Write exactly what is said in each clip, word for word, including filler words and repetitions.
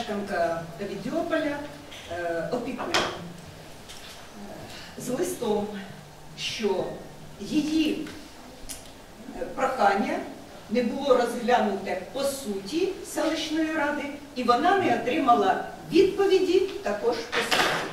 мешканка Авідіополя, опікун, з листом, що її прохання не було розглянуте по суті селищної ради, і вона не отримала відповіді також по суті.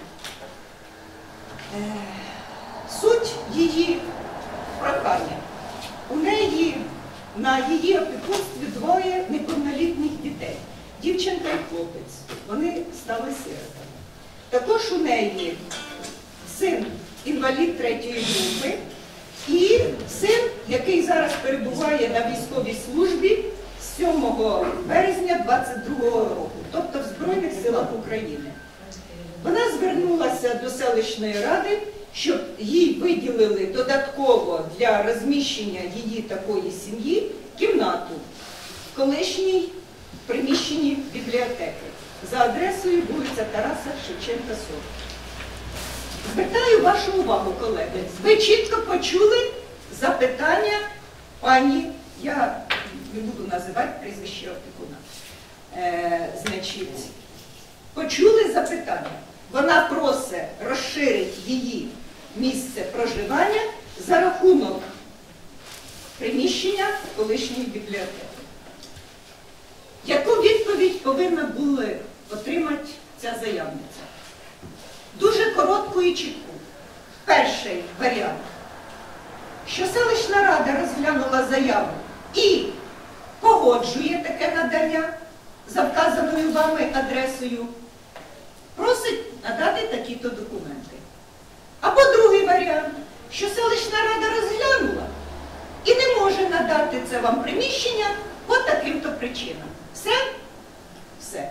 Суть її прохання. У неї на її опікунстві двоє неповнолітніх дітей. Дівчинка і хлопець. Вони стали сиротами. Також у неї син інвалід третьої групи і син, який зараз перебуває на військовій службі з сьомого березня двадцять другого року, тобто в Збройних силах України. Вона звернулася до селищної ради, щоб їй виділили додатково для розміщення її такої сім'ї кімнату в колишній приміщенні бібліотеки за адресою вулиця Тараса Шевченка, сорок. Звертаю вашу увагу, колеги. Ви чітко почули запитання пані, я не буду називати прізвище опікуна. Е, значить, почули запитання. Вона просить розширити її місце проживання за рахунок приміщення колишньої бібліотеки. Яку відповідь повинна була отримати ця заявниця? Дуже коротку і чітку. Перший варіант, що селищна рада розглянула заяву і погоджує таке надання за вказаною вами адресою, просить надати такі-то документи. Або другий варіант, що селищна рада розглянула і не може надати це вам приміщення по таким-то причинам. Все? Все.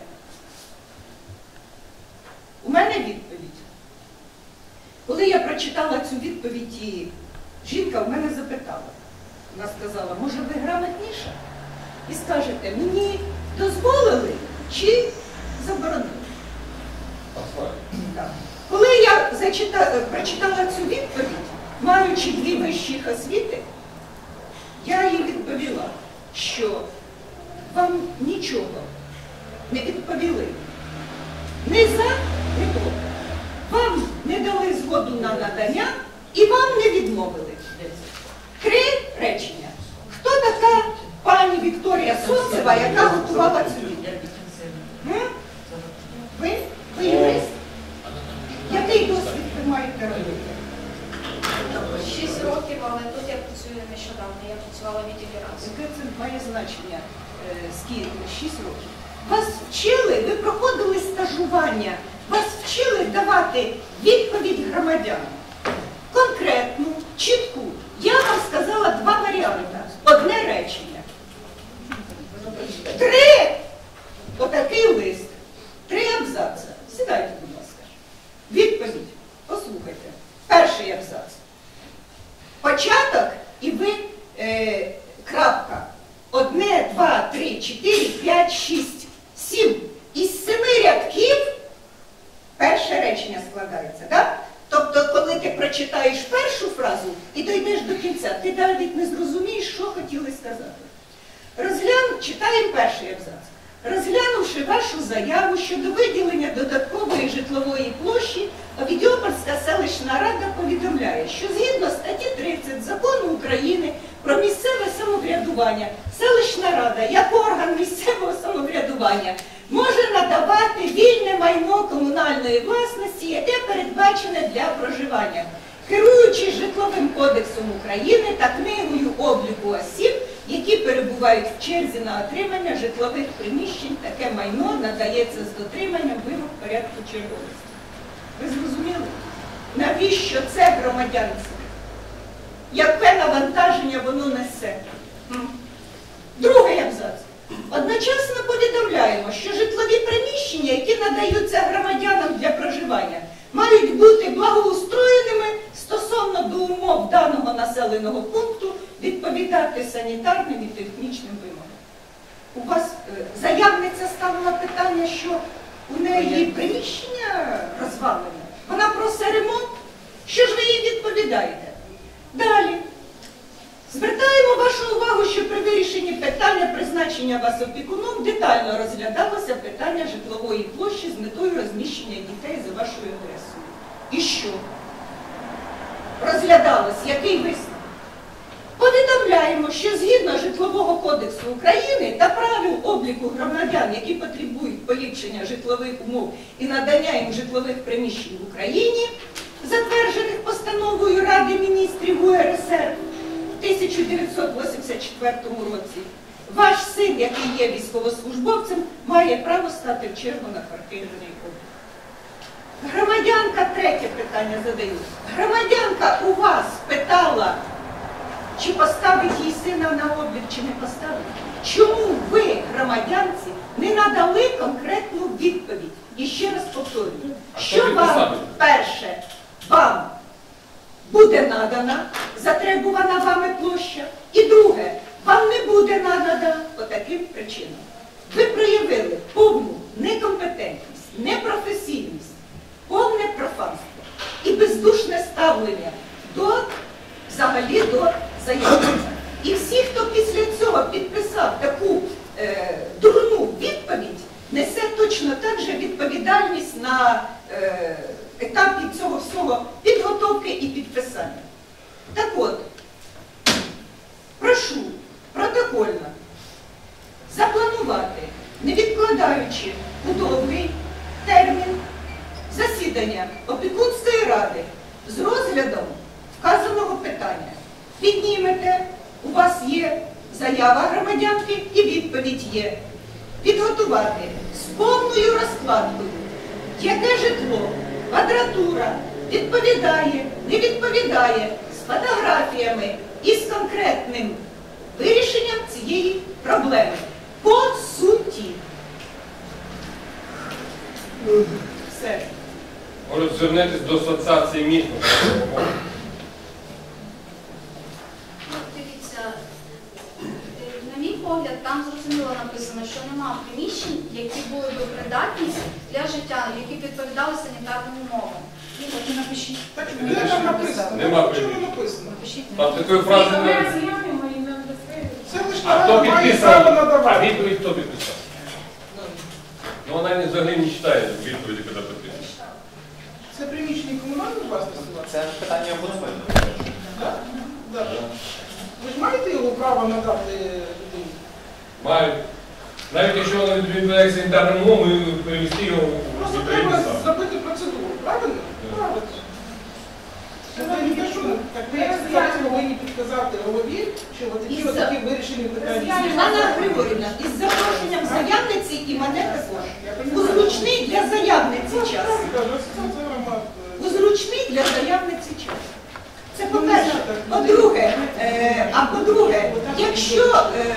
У мене відповідь. Коли я прочитала цю відповідь, і жінка в мене запитала. Вона сказала, може ви грамотніша? І скажете, мені дозволили чи заборонили? Так. Коли я зачитала, прочитала цю відповідь, маючи дві вищих освіти, я їй відповіла, що вам нічого не відповіли. Не за, не проти. Вам не дали згоду на надання і вам не відмовили. Три речення. Хто така пані Вікторія Сонцева, яка готувала цю відповідь? Ви? Ви юрист? Який досвід ви маєте робити? Шість років, але тут я працюю нещодавно. Я працювала в відділі разом. Яке це має значення? Скільки? Шість років. Вас вчили, ви проходили стажування, вас вчили давати відповідь громадянам. Конкретну, чітку. Я вам сказала два варіанти. Одне речення. Три! Отакий лист. Три абзаци. Сідайте, будь ласка. Відповідь. Послухайте. Перший абзац. Початок і ви е, крапка. Одне, два, три, чотири, п'ять, шість, сім. Із семи рядків перше речення складається, так? Тобто, коли ти прочитаєш першу фразу і дійдеш до кінця, ти навіть не зрозумієш, що хотіли сказати. Розгляну, читаємо перший абзац. Розглянувши вашу заяву щодо виділення додаткової житлової площі, Авідіопольська селищна рада повідомляє, що згідно статті тридцять Закону України про місцеве самоврядування, селищна рада, як орган місцевого самоврядування, може надавати вільне майно комунальної власності, яке передбачене для проживання, керуючись Житловим кодексом України та книгою обліку осіб, які перебувають в черзі на отримання житлових приміщень. Таке майно надається з дотриманням вимог порядку черговості. Ви зрозуміли? Навіщо це громадянство? Яке навантаження воно несе? Другий абзац. Одночасно повідомляємо, що житлові приміщення, які надаються громадянам для проживання, мають бути благоустроєними стосовно до умов даного населеного пункту, відповідати санітарним і технічним вимогам. У вас е, заявниця ставила питання, що у неї приміщення розвалене. Вона просить ремонт. Що ж ви їй відповідаєте? Далі. Звертаємо вашу увагу, що при вирішенні вирішенні питання призначення вас опікуном детально розглядалося питання житлової площі з метою розміщення дітей за вашою адресою. І що? Розглядалось, який висновок? Повідомляємо, що згідно Житлового кодексу України та правил обліку громадян, які потребують поліпшення житлових умов і надання їм житлових приміщень в Україні, затверджених постановою Ради міністрів У Ер Ес Ер в тисяча дев'ятсот вісімдесят четвертому році, ваш син, який є військовослужбовцем, має право стати в чергу на квартирний облік. Громадянка, третє питання задаю. Громадянка у вас питала, чи поставить їй сина на облік, чи не поставить. Чому ви, громадянці, не надали конкретну відповідь? І ще раз повторюю, що вам, перше, вам буде надана затребувана вами площа, і друге, вам не буде надана по таким причинам. Ви проявили повну некомпетентність, непрофесійність, повне профанство і бездушне ставлення до, взагалі, до заявника. І всі, хто після цього підписав таку е, дурну відповідь, несе точно так же відповідальність на е, етапі цього всього підготовки і підписання. Так от, прошу протокольно запланувати, не відкладаючи у довгий термін, засідання опікунської ради з розглядом вказаного питання. Піднімете, у вас є заява громадянки і відповідь є. Підготувати з повною розкладкою, яке житло, квадратура відповідає, не відповідає, з фотографіями і з конкретним вирішенням цієї проблеми. По суті. Все. Може, звернетесь до асоціації міст. Дивіться, на мій погляд, там зрозуміло написано, що нема приміщень, які були б придатні для життя, які підповідали санітарним умовам. Так напишіть. Так, Не де там написано? Нема Чому приміщень. написано? Там такої фрази не... Це лише А хто має право підписав? А надавати. відповідь хто підписав? Ну, вона не взагалі не читає відповіді, коли підписує. Це приміщення комунальної власності у вас? Це питання обговорення. Так? Так. Ви ж маєте його право надати людині? Мають. Навіть якщо вона відповідає санітарним умовам, ми перемістимо його Просто в треба відповідний стан. зробити процедуру, правильно? Так. Правильно. Я не кажу, так ви зараз повинні підказати голові, що такі Із-за- такі вирішені питання. Світлана Григорівна, із запрошенням заявниці і мене також. У зручний для заявниці час. У зручний для заявниці час. Це по-перше. По-друге, е, а по-друге, якщо е,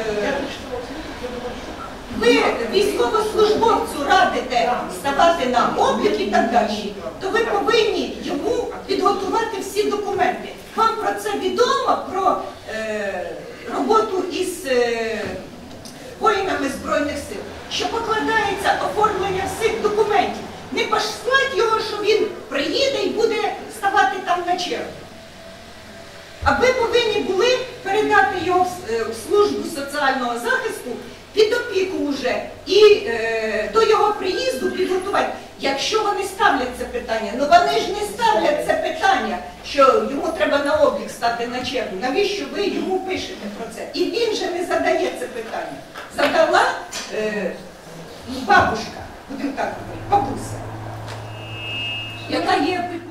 ви військовослужбовцю радите ставати на облік і так далі, то ви повинні йому підготувати всі документи. Вам про це відомо, про е, роботу із е, воїнами Збройних сил, що покладається оформлення всіх документів. Не послать його, що він приїде і буде ставати там на чергу. А ви повинні були передати його в е, в службу соціального захисту під опіку вже і е, до його приїзду підготувати. Якщо вони ставлять це питання, ну вони ж не ставлять це питання, що йому треба на облік стати на чергу. Навіщо ви йому пишете про це? І він же не задає це питання. Задала е, бабушка, будемо так говорити, бабуся, яка є